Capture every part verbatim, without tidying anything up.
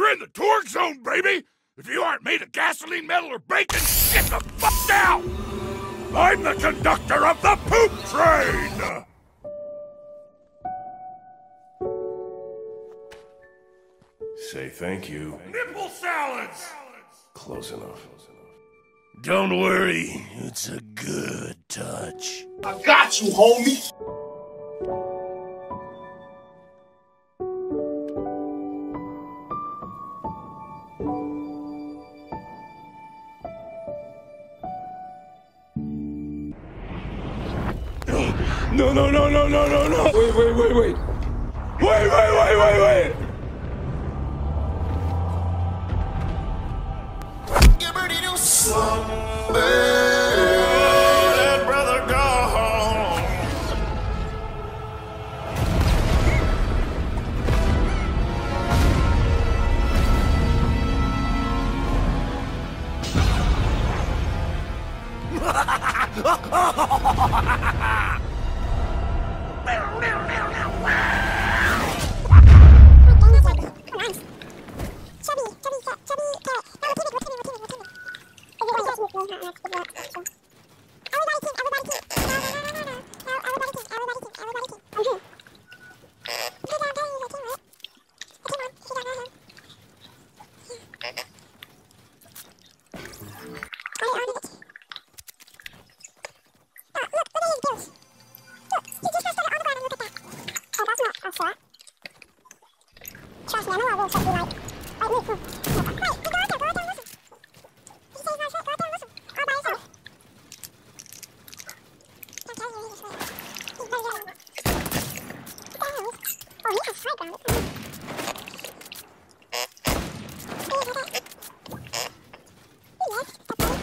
You're in the torque zone, baby! If you aren't made of gasoline, metal, or bacon, get the fuck out! I'm the conductor of the poop train! Say thank you. Nipple salads! Close enough. Don't worry, it's a good touch. I got you, homie! No, no, no, no, no, no, no! Wait, wait, wait, wait! Wait, wait, wait, wait, wait! Get ready to slumber, let brother go home. Trust me, I know I won't check you right. Right, move, move. Wait, you go out there, go out there and listen. He says no shit, go out there and listen. All by yourself. I'm telling you, he's just waiting. He's better than what the hell is? Oh, he has high ground. It's amazing. He left, that's funny.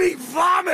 me vomit!